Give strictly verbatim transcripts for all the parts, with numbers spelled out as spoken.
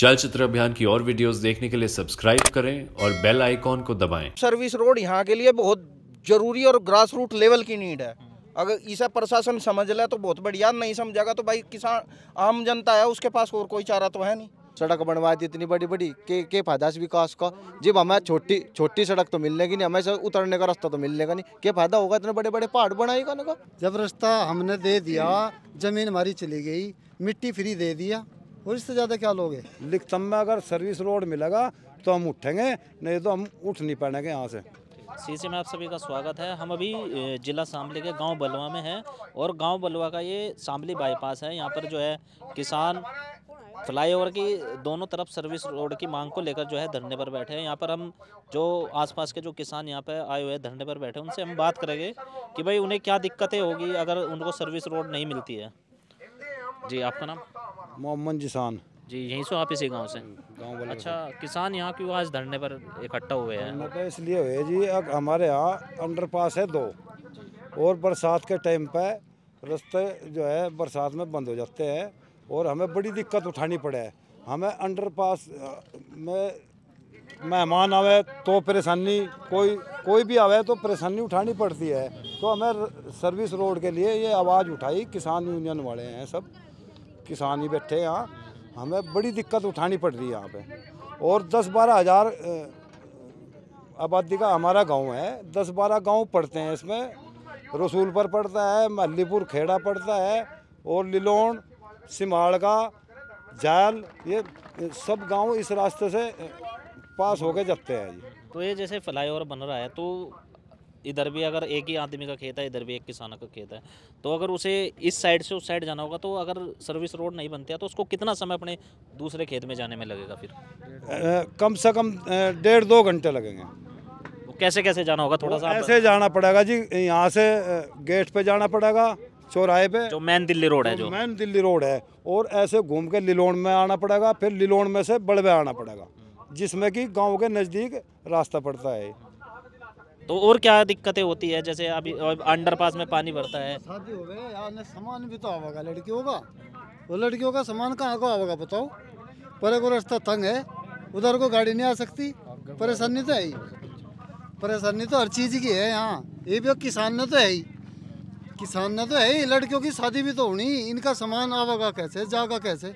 चलचित्र अभियान की और वीडियोस देखने के लिए सब्सक्राइब करें और बेल आइकॉन को दबाएं। सर्विस रोड यहाँ के लिए बहुत जरूरी और ग्रास रूट लेवल की नीड है। अगर इसे प्रशासन समझ ले तो बहुत बढ़िया, नहीं समझेगा तो भाई किसान आम जनता है, उसके पास और कोई चारा तो है नहीं। सड़क बनवा दी इतनी बड़ी बड़ी के के फायदा इस विकास का, जब हमें छोटी छोटी सड़क तो मिलने की नहीं, हमें से उतरने का रास्ता तो मिलने का नहीं, क्या फायदा होगा इतने बड़े बड़े पहाड़ बनाएगा ना। जब रास्ता हमने दे दिया, जमीन हमारी चली गई, मिट्टी फ्री दे दिया, और इससे ज़्यादा क्या लोगे। लिखतम में अगर सर्विस रोड मिलेगा तो हम उठेंगे, नहीं तो हम उठ नहीं पाएंगे यहाँ से। सीसी में आप सभी का स्वागत है। हम अभी जिला शामली के गांव बलवा में हैं और गांव बलवा का ये शामली बाईपास है। यहाँ पर जो है किसान फ्लाईओवर की दोनों तरफ सर्विस रोड की मांग को लेकर जो है धरने पर बैठे हैं। यहाँ पर हम जो आसपास के जो किसान यहाँ पे आए हुए हैं धरने पर बैठे हैं, उनसे हम बात करेंगे कि भाई उन्हें क्या दिक्कतें होगी अगर उनको सर्विस रोड नहीं मिलती है। जी, आपका नाम? मोहम्मद जिसान जी, यहीं से आप इसी गांव से? गाँव वाले। अच्छा, किसान यहाँ क्यों आज धरने पर इकट्ठा हुए हैं? तो इसलिए हुए जी, अब हमारे यहाँ अंडरपास है दो, और बरसात के टाइम पे रास्ते जो है बरसात में बंद हो जाते हैं और हमें बड़ी दिक्कत उठानी पड़े है। हमें अंडरपास में मेहमान आवे तो परेशानी, कोई कोई भी आवे तो परेशानी उठानी पड़ती है। तो हमें सर्विस रोड के लिए ये आवाज़ उठाई, किसान यूनियन वाले हैं, सब किसान ही बैठे हैं यहाँ, हमें बड़ी दिक्कत उठानी पड़ रही है यहाँ पे। और दस बारह हज़ार आबादी का हमारा गांव है, दस बारह गांव पड़ते हैं इसमें। रसूलपुर पड़ता है, मल्लीपुर खेड़ा पड़ता है, और लिलोन, सिमाड़गा, जाल, ये सब गांव इस रास्ते से पास होके जाते हैं जी। तो ये जैसे फ्लाईओवर बन रहा है तो इधर भी अगर एक ही आदमी का खेत है, इधर भी एक किसान का खेत है, तो अगर उसे इस साइड से उस साइड जाना होगा तो अगर सर्विस रोड नहीं बनती है तो उसको कितना समय अपने दूसरे खेत में जाने में लगेगा फिर? ए, कम से कम डेढ़ दो घंटे लगेंगे। वो कैसे कैसे जाना होगा थोड़ा सा? ऐसे जाना पड़ेगा जी, यहाँ से गेट पे जाना पड़ेगा, चौराहे पे, जो मेन दिल्ली रोड है, जो मेन दिल्ली रोड है, और ऐसे घूम के लिलोन में आना पड़ेगा, फिर लिलोन में से बड़वे आना पड़ेगा, जिसमें कि गांव के नज़दीक रास्ता पड़ता है। तो और क्या दिक्कतें होती है? जैसे अभी अंडरपास में पानी भरता है, शादी हो गए यार, सामान भी तो आवेगा लड़कियों का, वो लड़कियों का सामान कहाँ को आवेगा बताओ। पर को रास्ता तंग है, उधर को गाड़ी नहीं आ सकती, परेशानी तो है ही, परेशानी तो हर चीज़ की है यहाँ। ये भी किसान ने तो है ही, किसान ने तो है ही, लड़कियों की शादी भी तो होनी, इनका सामान आवेगा कैसे, जाएगा कैसे।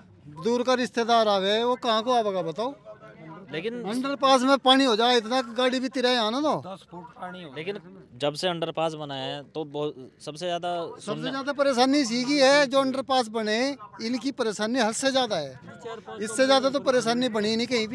दूर का रिश्तेदार आवे, वो कहाँ को आवेगा बताओ। लेकिन अंडरपास में पानी हो जाए इतना, गाड़ी भी तिरा आना तो दस फुट पानी हो। लेकिन जब से अंडरपास बना है तो सबसे ज्यादा सबसे ज्यादा परेशानी इसी की है, जो अंडरपास बने इनकी परेशानी हद से ज्यादा है, इससे ज्यादा तो परेशानी बनी नहीं कहीं भी।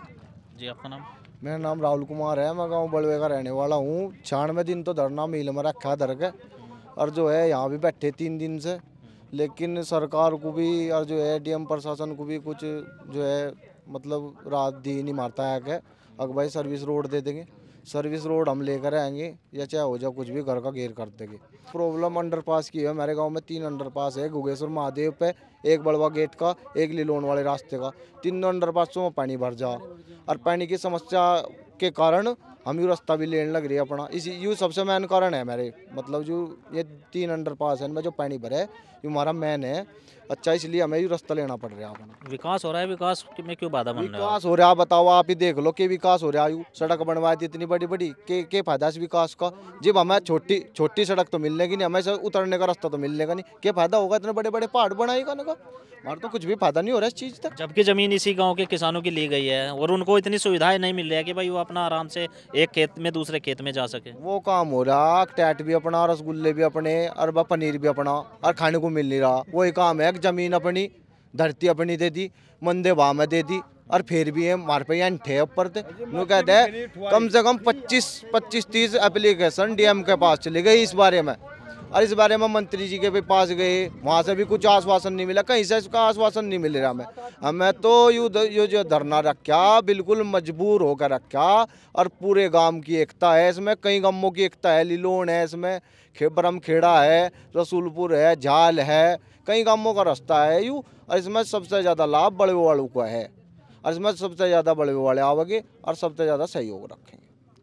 जी, आपका नाम? मेरा नाम राहुल कुमार है, मैं गाँव बड़वे का रहने वाला हूँ। छियानवे दिन तो धरना मिल में रखा धर के, और जो है यहाँ भी बैठे तीन दिन से, लेकिन सरकार को भी और जो है डीएम प्रशासन को भी कुछ जो है मतलब रात दी नहीं मारता है कि अगर भाई सर्विस रोड दे देंगे, सर्विस रोड हम लेकर आएंगे या चाहे हो जाए कुछ भी, घर का घेर कर देंगे। प्रॉब्लम अंडरपास की है, हमारे गांव में तीन अंडरपास है, गुगेश्वर महादेव पे, एक बड़वा गेट का, एक लिलोन वाले रास्ते का, तीनों अंडरपासों में पानी भर जा, और पानी की समस्या के कारण हम यू रास्ता भी लेने लग रही है अपना। इसी यू सबसे मेन कारण है मेरे, मतलब जो ये तीन अंडरपास है इनमें जो पानी भरे ये हमारा मेन है। अच्छा, इसलिए हमें यू रास्ता लेना पड़ रहा है अपना। विकास हो रहा है, विकास में क्यों बाधा बन रहा है? विकास हो रहा है, बताओ आप ही देख लो कि विकास हो रहा है। यू सड़क बनवा दी इतनी बड़ी बड़ी के के फायदा इस विकास का, जब हमें छोटी छोटी सड़क तो मिलने की नहीं, हमें से उतरने का रास्ता तो मिलने का नहीं, क्या फायदा होगा इतने बड़े बड़े पहाड़ बनाएगा ना। हमारा तो कुछ भी फायदा नहीं हो रहा इस चीज़ तक। जबकि जमीन इसी गांव के किसानों की ली गई है और उनको इतनी सुविधाएं नहीं मिल रही है कि भाई वो अपना आराम से एक खेत में दूसरे खेत में जा सके। वो काम हो रहा, टैट भी अपना, रसगुल्ले भी अपने, अरबा पनीर भी अपना, और खाने को मिल नहीं रहा। वही काम है कि जमीन अपनी, धरती अपनी दे दी, मंदे भाव में दे दी, और फिर भी हमारे पे अंठे ऊपर थे। वो कहते हैं कम से कम पच्चीस पच्चीस तीस एप्लीकेशन डीएम के पास चली गई इस बारे में, और इस बारे में मंत्री जी के भी पास गए, वहाँ से भी कुछ आश्वासन नहीं मिला, कहीं से इसका आश्वासन नहीं मिल रहा हमें। हमें तो यू ये जो धरना रखा बिल्कुल मजबूर होकर रखा, और पूरे गांव की एकता है इसमें, कई गांवों की एकता है, लिलोन है इसमें, ब्रह्म खेड़ा है, रसूलपुर है, झाल है, कई गांवों का रास्ता है यू, और इसमें सबसे ज़्यादा लाभ बड़वे वालों को है, और इसमें सबसे ज़्यादा बड़वे वाले आवेंगे और सबसे ज़्यादा सहयोग रखेंगे।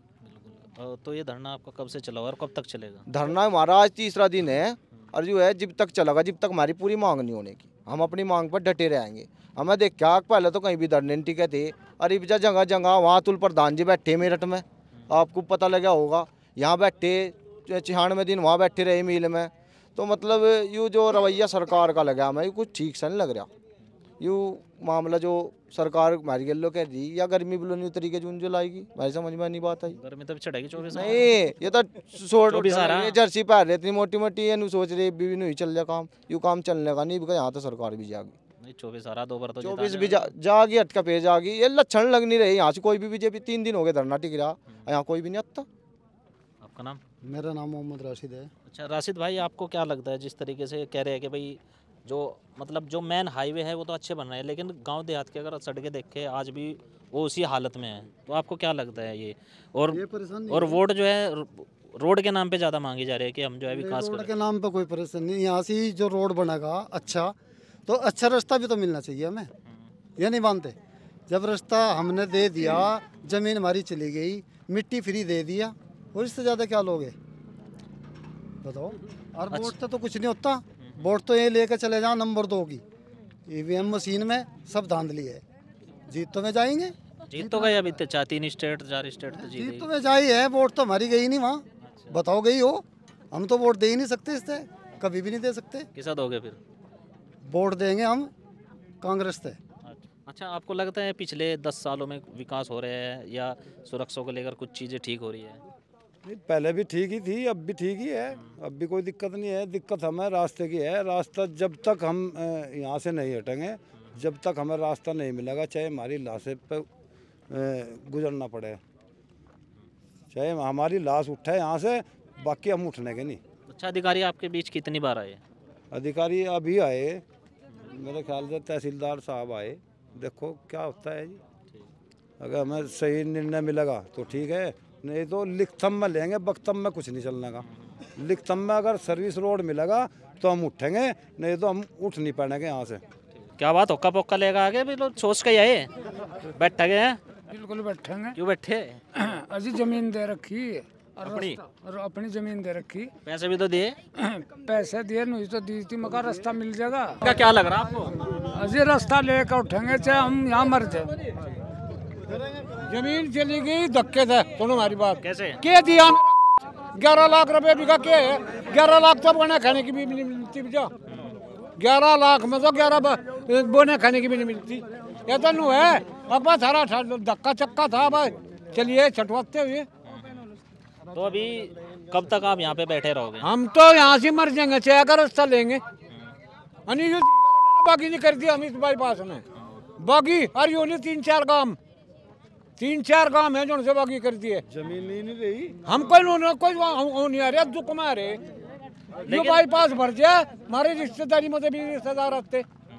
तो ये धरना आपका कब से चला हुआ और कब तक चलेगा? धरना हमारा आज तीसरा दिन है, और जो है जब तक चलेगा जब तक हमारी पूरी मांग नहीं होने की। हम अपनी मांग पर डटे रहेंगे। हमें देख क्या पहले तो कहीं भी धरने नहीं टिके थे, अरे बेचा जगह जगह वहाँ तुल प्रधान जी बैठे मेरठ में, आपको पता लगा होगा, यहाँ बैठे छियानवे दिन वहाँ बैठे रहे मिल में। तो मतलब यूँ जो रवैया सरकार का लगा हमें कुछ ठीक सा नहीं लग रहा। यूँ मामला जो सरकार हमारी गलो कह दी या गर्मी बिलो तरीके जून जो लाएगी, भाई समझ में नहीं बात आई। गर्मी तो चढ़ेगी चौबीस नहीं ये तो सोच ये जर्सी पहन रहे इतनी मोटी मोटी ये सोच रहे बीवी नहीं चल जाए काम, यूँ काम चलने का नहीं बिका। यहाँ तो सरकार भी जागी, चौबीस आ रहा दो बार तो चौबीस भी जा, जागी हटका पे जागी। ये लक्षण लग नहीं रही यहाँ से कोई भी। बीजेपी तीन दिन हो गए धरना टिक रहा, यहाँ कोई भी नहीं आता। आपका नाम? मेरा नाम मोहम्मद राशिद है। अच्छा राशिद भाई, आपको क्या लगता है जिस तरीके से कह रहे हैं कि भाई जो मतलब जो मेन हाईवे है वो तो अच्छे बन रहे हैं, लेकिन गांव देहात के अगर सड़कें देखें आज भी वो उसी हालत में है, तो आपको क्या लगता है ये? और ये परेशानी और वोट जो है रोड के नाम पे ज़्यादा मांगी जा रही है कि हम जो है विकास रोड करें। के नाम पे कोई परेशानी नहीं। यहाँ से जो रोड बनेगा अच्छा, तो अच्छा रास्ता भी तो मिलना चाहिए हमें, ये नहीं मानते। जब रास्ता हमने दे दिया, ज़मीन हमारी चली गई, मिट्टी फ्री दे दिया, और इससे ज़्यादा क्या लोगे बताओ। और वोट से तो कुछ नहीं होता, वोट तो ये लेकर चले जाओ नंबर दो की ईवीएम मशीन में सब धांधली है। जीत तो में जाएंगे, जीत तो गए अभी तो चार तीन स्टेट चार स्टेट तो जीत जीत गई। तो में जाई है, वोट तो हमारी गई नहीं वहाँ। बताओ गई हो, हम तो वोट दे ही नहीं सकते, इससे कभी भी नहीं दे सकते। किसा दोगे फिर? वोट देंगे हम कांग्रेस से। अच्छा आपको लगता है पिछले दस सालों में विकास हो रहा है या सुरक्षा को लेकर कुछ चीज़ें ठीक हो रही है? नहीं पहले भी ठीक ही थी, अब भी ठीक ही है, अब भी कोई दिक्कत नहीं है। दिक्कत हमें रास्ते की है। रास्ता जब तक हम यहाँ से नहीं हटेंगे, जब तक हमें रास्ता नहीं मिलेगा, चाहे हमारी लाशें पे गुजरना पड़े, चाहे हमारी लाश उठे यहाँ से, बाकी हम उठने के नहीं। अच्छा अधिकारी आपके बीच कितनी बार आए? अधिकारी अभी आए, मेरे ख्याल से तहसीलदार साहब आए, देखो क्या होता है जी। अगर हमें सही निर्णय मिलेगा तो ठीक है, नहीं तो लिखतम में लेंगे, बख्तम में कुछ नहीं चलने का। लिखतम में अगर सर्विस रोड मिलेगा तो हम उठेंगे, नहीं तो हम उठ नहीं पाएंगे यहाँ से। क्या बात होक्का पोक्का लेगा आगे भी लोग सोच के आए बैठ गए हैं? बिल्कुल बैठेंगे। क्यों बैठे? अजी जमीन दे रखी है और अपनी? रास्ता- और अपनी जमीन दे रखी। पैसे भी तो दिए? पैसे दिए नहीं तो दी थी, मगर रास्ता मिल जाएगा। क्या क्या लग रहा आपको? अजी रास्ता लेकर उठेंगे चाहे हम यहाँ मर जाए। जमीन चली गई धक्के से, सुनो हमारी बात। कैसे? के दिया ग्यारह लाख रुपए बीघा के है, ग्यारह लाख तो बने खाने की भी नहीं मिलती भैया। ग्यारह लाख में तो ग्यारह बोने खाने की भी नहीं मिलती। ये तो नू है अकबर सारा धक्का चक्का था भाई। चलिए छटवाते हुए तो अभी कब तक आप यहाँ पे बैठे रहोगे? हम तो यहाँ से मर जाएंगे, चाहे अगर रास्ता लेंगे। बाकी नहीं कर दिया हम इस बाईपास में, बाकी हर यूनी तीन चार काम तीन चार काम है जो उनसे बाकी कर दिए। जमीन नहीं, नहीं रही, हम कोई कोई नहीं आ रहे, दुख में आ रहे। जो बाईपास भर जाए, हमारे रिश्तेदारी में भी रिश्तेदार आते।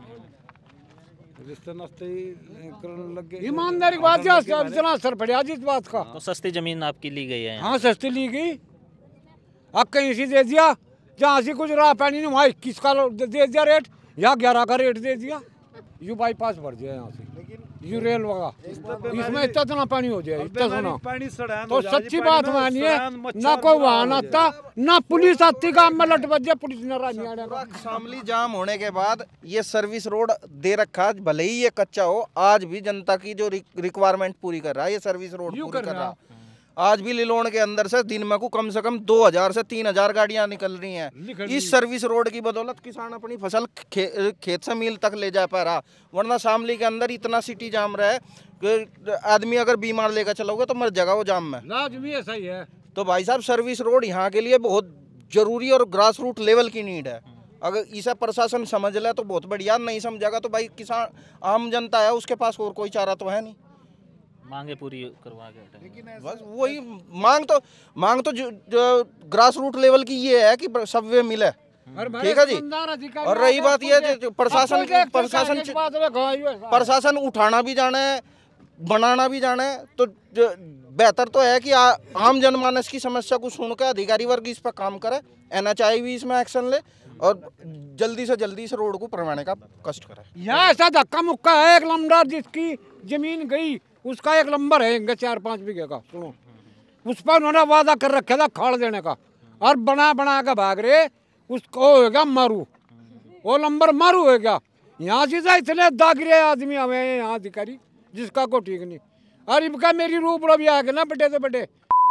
रिश्ते नाते करने लग गए। ईमानदारी की बात है, इतना असर पड़ा जिस बात का। तो सस्ती जमीन आपकी ली गई है? हाँ सस्ती ली गई। अब कहीं से दे दिया, जहाँ से कुछ रहा पानी नहीं वहाँ इक्कीस का दे दिया रेट, या ग्यारह का रेट दे दिया। यू बाईपास भर जाए यहाँ से, यू रेल वगैरह, इसमें इतना इतना पानी हो जाए, इतना सुना तो सच्ची बात मानी है। ना कोई वाहन आता, ना पुलिस आती, काम में लट बज जाए पुलिस न आने का। शामली जाम होने के बाद ये सर्विस रोड दे रखा, भले ही ये कच्चा हो, आज भी जनता की जो रिक्वायरमेंट पूरी कर रहा है ये सर्विस रोड पूरी कर रहा है। आज भी लिलोन के अंदर से दिन में को कम से कम दो हजार से तीन हजार गाड़ियां निकल रही हैं। इस सर्विस रोड की बदौलत किसान अपनी फसल खे, खेत से मील तक ले जा पा रहा, वरना शामली के अंदर इतना सिटी जाम रहा है कि आदमी अगर बीमार लेकर चलोगे तो मर जाएगा वो जाम में। लाजमी ऐसा ही है। तो भाई साहब सर्विस रोड यहाँ के लिए बहुत जरूरी और ग्रास रूट लेवल की नीड है। अगर इसे प्रशासन समझ ले तो बहुत बढ़िया, नहीं समझेगा तो भाई किसान आम जनता है उसके पास और कोई चारा तो है नहीं। मांगे पूरी करवा के बस वही मांग तो मांग तो जो, जो ग्रास रूट लेवल की ये है कि सब वे मिले, ठीक है जी। और रही बात ये प्रशासन प्रशासन प्रशासन उठाना भी जाना है, बनाना भी जाना है, तो बेहतर तो है कि आ, आम जनमानस की समस्या को सुनकर अधिकारी वर्ग इस पर काम करे, एन एच आई भी इसमें एक्शन ले और जल्दी से जल्दी इस रोड को करवाने का कष्ट करे। यहाँ ऐसा धक्का मुक्का है, एक लंबदार जिसकी जमीन गई उसका एक नंबर है चार पाँच बीघे का, सुनो उस पर उन्होंने वादा कर रखा था खाड़ देने का, और बना बना के भाग रहे, उसको हो गया मारू, वो नंबर मारू हो गया। यहाँ से जा इतने दाग रहे आदमी हमें यहाँ अधिकारी जिसका को ठीक नहीं। अरे इनका मेरी रूप रो भी आगे ना बटे से बटे।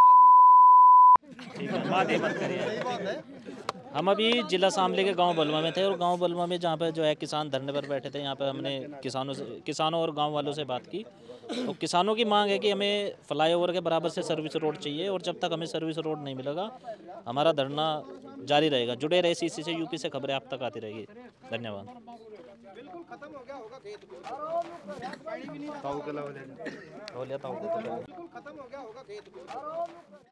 ठीक है, बात ये मत करिए। हम अभी जिला शामली के गांव बलवा में थे और गांव बलवा में जहां पर जो है किसान धरने पर बैठे थे, यहाँ पर हमने किसानों से किसानों और गांव वालों से बात की। तो किसानों की मांग है कि हमें फ्लाईओवर के बराबर से सर्विस रोड चाहिए और जब तक हमें सर्विस रोड नहीं मिलेगा हमारा धरना जारी रहेगा। जुड़े रहे सी सी से, यूपी से खबरें आप तक आती रहेगी। धन्यवाद। बिल्कुल खत्म हो गया होगा खेत में। ताऊ के लाओ ले। हो लिया ताऊ को तो। बिल्कुल खत्म हो गया होगा खेत में।